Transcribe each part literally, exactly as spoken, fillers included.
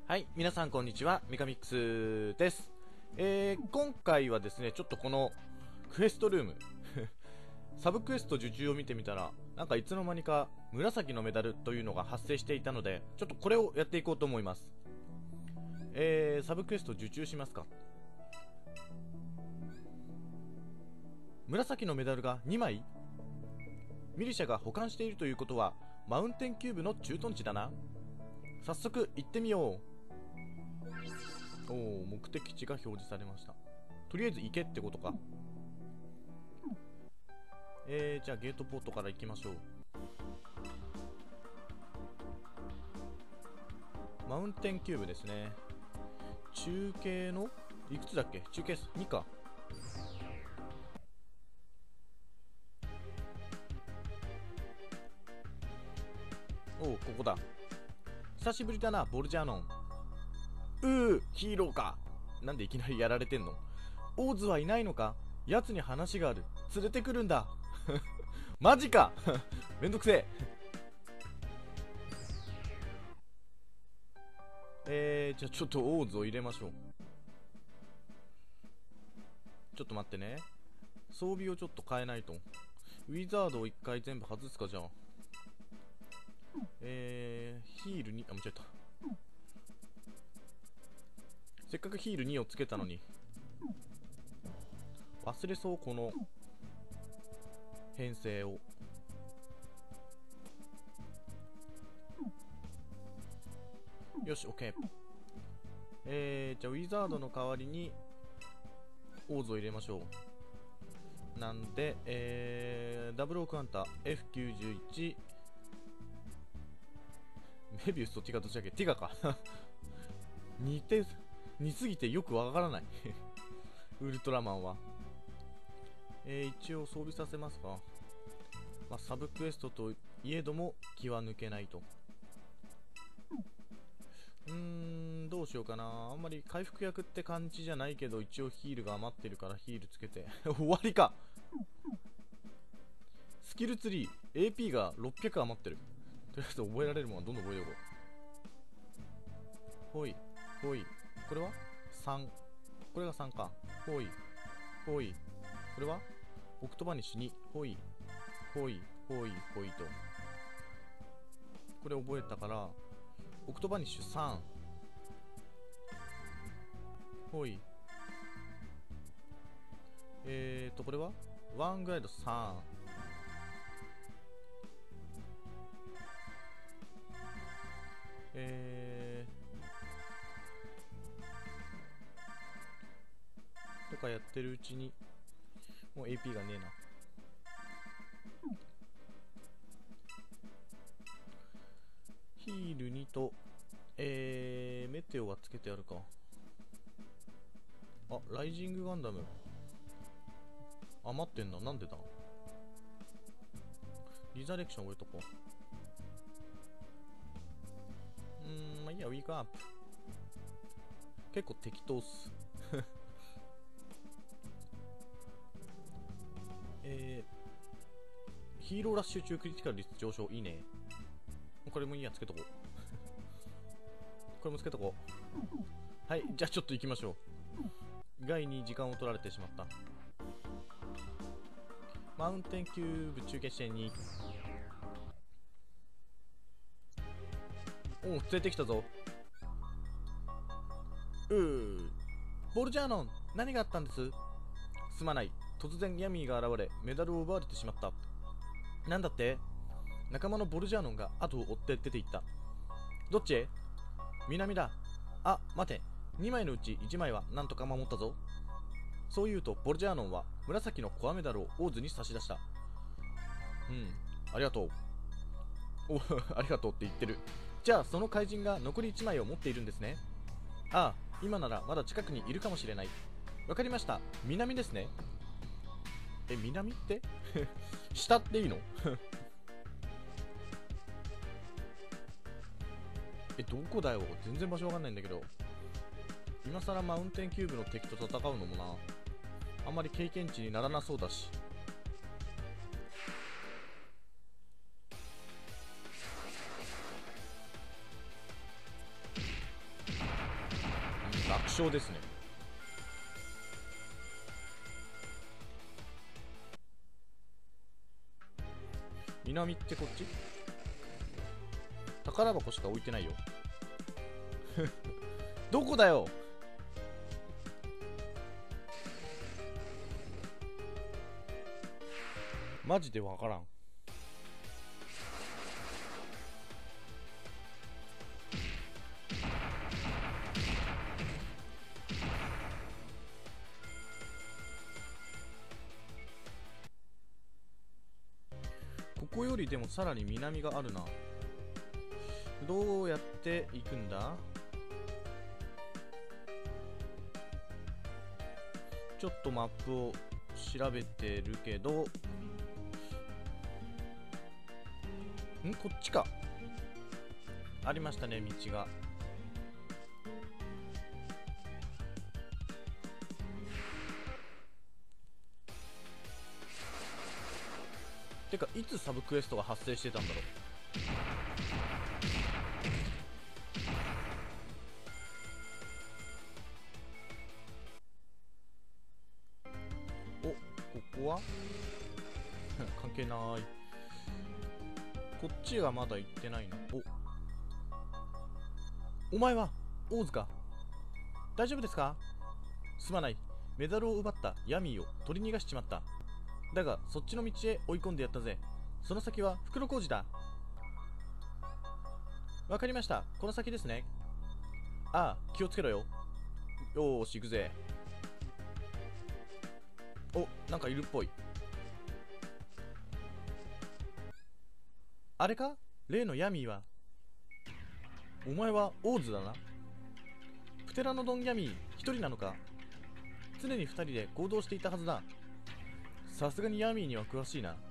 はい、皆さんこんにちは、ミカミックスです。えー、今回はですね、ちょっとこのクエストルームサブクエスト受注を見てみたら、なんかいつの間にか紫のメダルというのが発生していたので、ちょっとこれをやっていこうと思います。えー、サブクエスト受注しますか。紫のメダルがにまい。ミリシャが保管しているということはマウンテンキューブの駐屯地だな。早速行ってみよう。おお、目的地が表示されました。とりあえず行けってことか。えー、じゃあゲートポートから行きましょう。マウンテンキューブですね。中継のいくつだっけ。中継数にか。おお、ここだ。久しぶりだな、ボルジャーノン。うー、ヒーローか。なんでいきなりやられてんの。オーズはいないのか。奴に話がある。連れてくるんだ。マジか。めんどくせえ。えー、じゃあちょっとオーズを入れましょう。ちょっと待ってね。装備をちょっと変えないと。ウィザードを一回全部外すか。じゃあえー、ヒールに、あ、間違えた。せっかくヒールにをつけたのに忘れそう、この編成を。よし、 OK。 えー、じゃあウィザードの代わりにオーズを入れましょう。なんで、えー、ダブルオークハンター エフきゅうじゅういち、 メビウスとティガどっちだっけ。ティガか。似て似すぎてよくわからない。ウルトラマンは。えー、一応装備させますか。まあ、サブクエストといえども気は抜けないと。うーん、どうしようかな。あんまり回復役って感じじゃないけど、一応ヒールが余ってるからヒールつけて。終わりか。スキルツリー エーピー がろっぴゃく余ってる。とりあえず覚えられるものはどんどん覚えておこう。ほいほい。これはさん。これがさんか。ほいほい。これはオクトバニッシュに。ほいほいほいほいと。これ覚えたからオクトバニッシュさん。ほい。えーとこれはワングライドさん。えーとかやってるうちにもう エーピー がねえな。ヒールにと、えー、メテオはつけてあるか。あ、ライジングガンダム余ってんな。なんでだ。リザレクション覚えとこう。うーん、まあいいや。ウィークアップ結構適当っす。えー、ヒーローラッシュ中クリティカル率上昇。いいね。これもいいや。つけとこう。これもつけとこう。はい、じゃあちょっと行きましょう。意外に時間を取られてしまった。マウンテンキューブ中継地点に。おお、連れてきたぞ。うー、ボルジャーノン、何があったんです。すまない。突然ヤミーが現れメダルを奪われてしまった。なんだって。仲間のボルジャーノンが後を追って出て行った。どっちへ。南だ。あ、待て。にまいのうちいちまいはなんとか守ったぞ。そう言うとボルジャーノンは紫のコアメダルをオーズに差し出した。うん、ありがとう。おありがとうって言ってる。じゃあその怪人が残りいちまいを持っているんですね。ああ、今ならまだ近くにいるかもしれない。わかりました。南ですね。え、南って下っていいの。え、どこだよ。全然場所わかんないんだけど。今更マウンテンキューブの敵と戦うのもな、あんまり経験値にならなそうだし。 勝ですね。南ってこっち？宝箱しか置いてないよ。どこだよ。マジでわからん。ここよりでもさらに南があるな。どうやって行くんだ？ちょっとマップを調べてるけど、んこっちか。ありましたね、道が。てかいつサブクエストが発生してたんだろう。お、ここは関係ない。こっちがまだ行ってないな。おお前はオーズか。大丈夫ですか？すまない。メダルを奪ったヤミーを取り逃がしちまった。だがそっちの道へ追い込んでやったぜ。その先は袋小路だ。わかりました。この先ですね。ああ、気をつけろよ。よーし行くぜ。お、なんかいるっぽい。あれか？例のヤミーは。お前はオーズだな。プテラノドンヤミー一人なのか？常に二人で行動していたはずだ。さすがにヤミーには詳しいな。ん？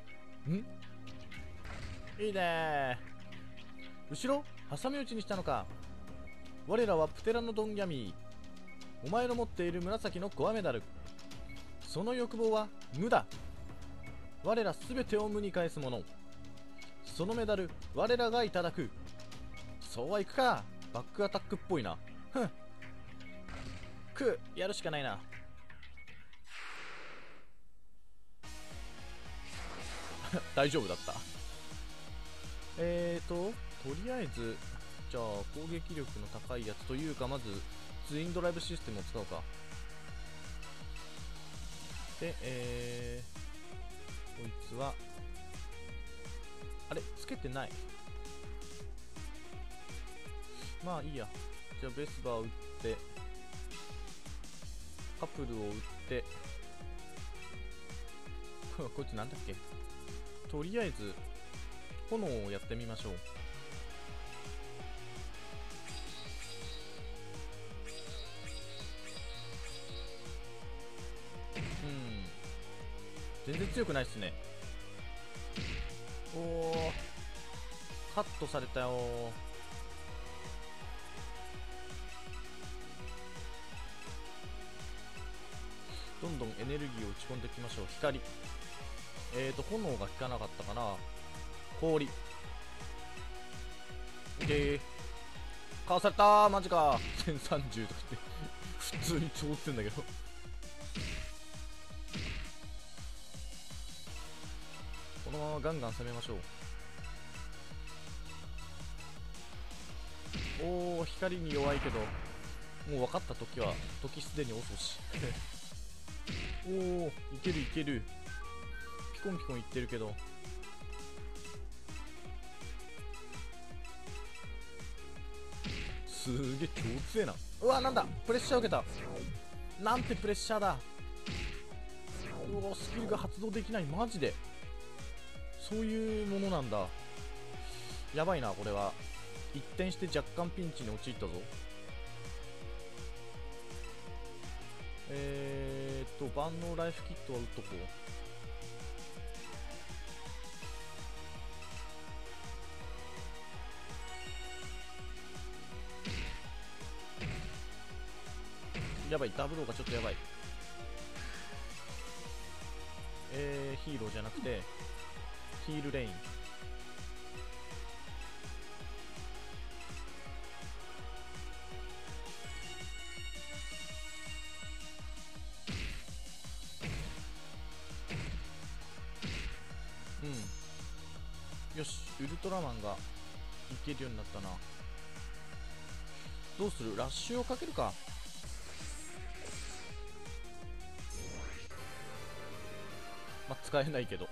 いいねー。後ろ挟み撃ちにしたのか。我らはプテラノドンヤミー。お前の持っている紫のコアメダル。その欲望は無だ。我らすべてを無に返すもの。そのメダル我らがいただく。そうはいくか。バックアタックっぽいな。ふん。くやるしかないな。大丈夫だった。えーととりあえずじゃあ攻撃力の高いやつというか、まずツインドライブシステムを使うか。でえーこいつはあれつけてない。まあいいや。じゃあベスバーを打ってカプルを打ってこいつなんだっけ。とりあえず炎をやってみましょう。うん全然強くないっすね。おおカットされたよ。どんどんエネルギーを打ち込んでいきましょう。光。えーと炎が効かなかったかな。氷。オッケー。かわされたー。マジか。せんさんじゅうとかって普通に超ってんだけどこのままガンガン攻めましょう。おお光に弱いけどもう分かった時は時すでに遅しおおいけるいける。ピコンピコンいってるけどすげえ超強えな。うわなんだプレッシャー受けた。なんてプレッシャーだ。うわスキルが発動できない。マジでそういうものなんだ。やばいなこれは。一転して若干ピンチに陥ったぞ。えーっと万能ライフキットは打っとこう。やばいダブルオーがちょっとやばい。えー、ヒーローじゃなくてヒールレイン。 ウルトラマンがいけるようになったな。どうする？ラッシュをかけるか。まあ、使えないけど。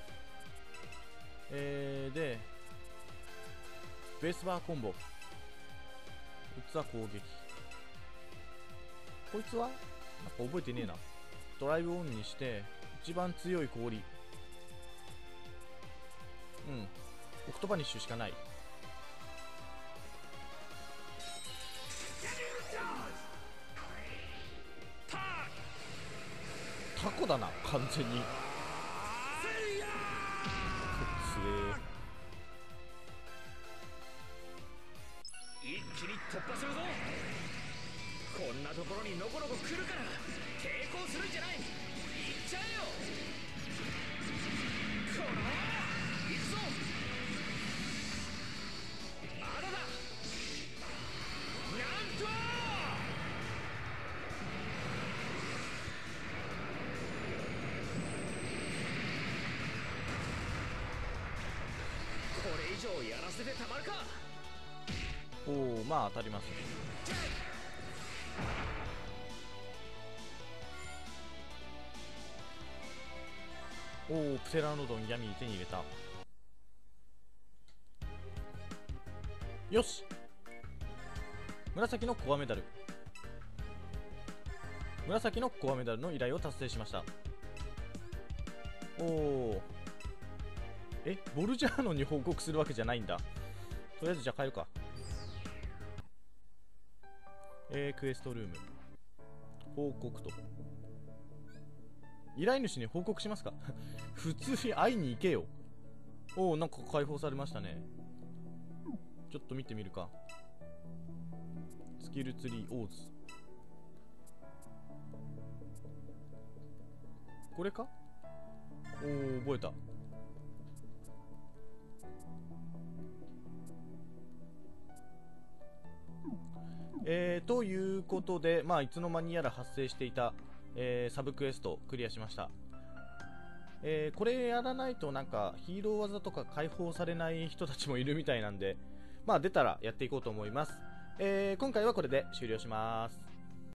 えー、でベースバーコンボ、器攻撃。こいつはなんか覚えてねえな。ドライブオンにして一番強い氷、うん、オクトバニッシュしかない。タコだな完全に。 一気に突破するぞ。こんなところにのこのこ来るから抵抗するんじゃない。行っちゃえよ。このまま行くぞ。まだだ。なんとこれ以上やらせてたまるか。 おお、まあ当たりますね。おお、プセラノドンヤミー手に入れた。よし、紫のコアメダル、紫のコアメダルの依頼を達成しました。おお、え、ボルジャーノンに報告するわけじゃないんだ。とりあえずじゃあ帰るか。えー、クエストルーム報告と、依頼主に報告しますか普通に会いに行けよ。おお、なんか解放されましたね。ちょっと見てみるか。スキルツリーオーズ、これか。おお、覚えた。えー、ということで、まあ、いつの間にやら発生していた、えー、サブクエストクリアしました。えー、これやらないとなんかヒーロー技とか解放されない人たちもいるみたいなんで、まあ出たらやっていこうと思います。えー、今回はこれで終了します。